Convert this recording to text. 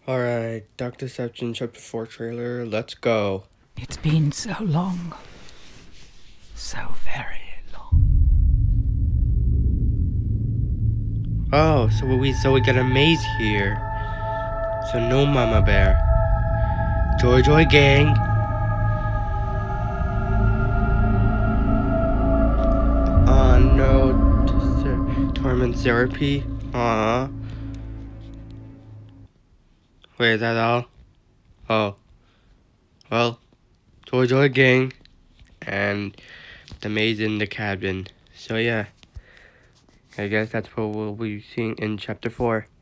Alright, Dark Deception Chapter 4 trailer, let's go. It's been so long. So very long. Oh, so we got a maze here. So no Mama Bear. Joy Joy Gang. No Torment Therapy. Wait, is that all? Oh. Well, Joy Joy Gang and the maze in the cabin. So yeah, I guess that's what we'll be seeing in Chapter 4.